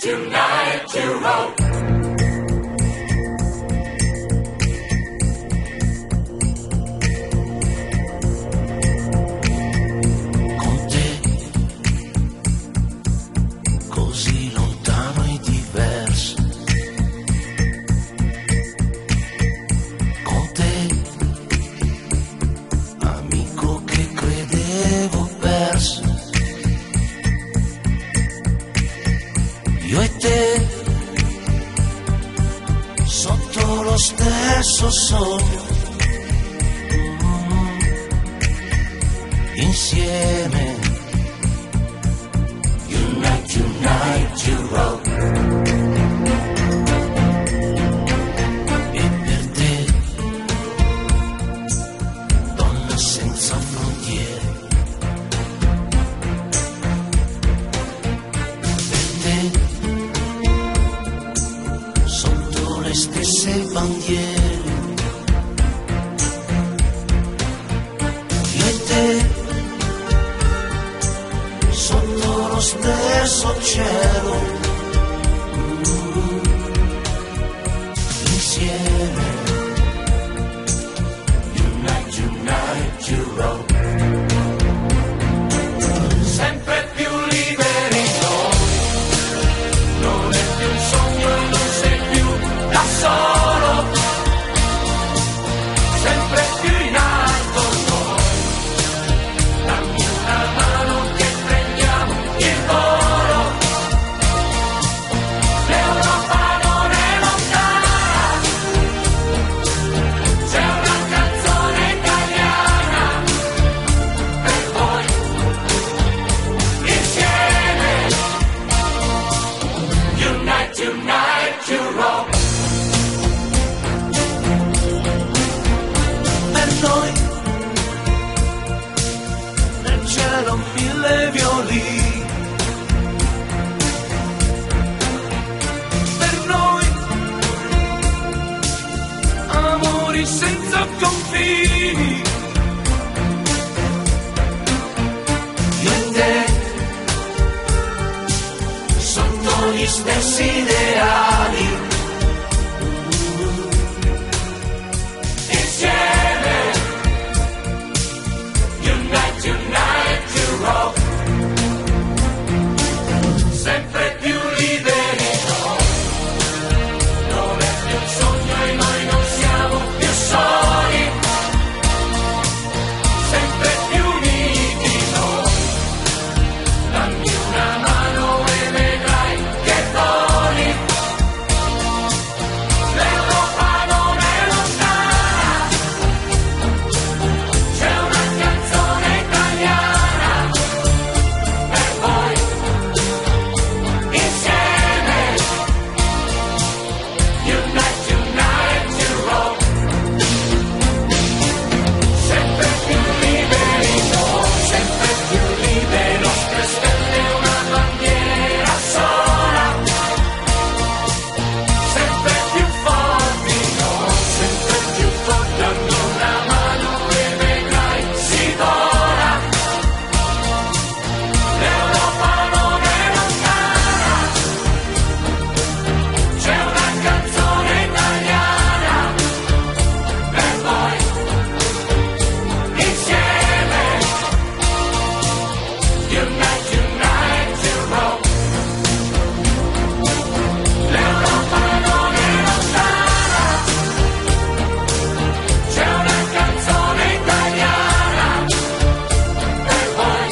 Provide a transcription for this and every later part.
Unite Europe. Con te, così lontano e diverso. Con te, amico che credevo perso. Io e te, sotto lo stesso sogno, insieme. Unite, unite Europe. E per te, donna senza frontiere. Le stesse bandiere, io e te, sotto lo stesso cielo, insieme. Unite, unite Europe. Sempre più liberi noi, non è più un sogno e non sei più da solo, sempre più in alto noi, dammi una mano che prendiamo il volo, l'Europa non è lontana, c'è una canzone italiana per voi, insieme, Unite, unite Europe. Noi nel cielo mille violini, per noi amori senza confini. Io e te, sotto gli stessi ideali, Unite Europe. Sempre più liberi noi, non è più un sogno e noi non siamo più soli, sempre più uniti noi, dammi una mano e vedrai che voli, l'Europa non è lontana, c'è una canzone italiana per voi, insieme, Unite, unite Europe. Sempre più liberi noi, sempre più liberi, nostre stelle una bandiera sola, sempre più forti noi, sempre più forti, dammi una mano e vedrai si vola, l'Europa non è lontana, c'è una canzone italiana per voi, insieme, Unite, unite Europe. L'Europa non è lontana, c'è una canzone italiana per voi,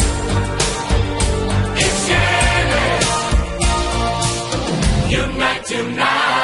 insieme, Unite, unite.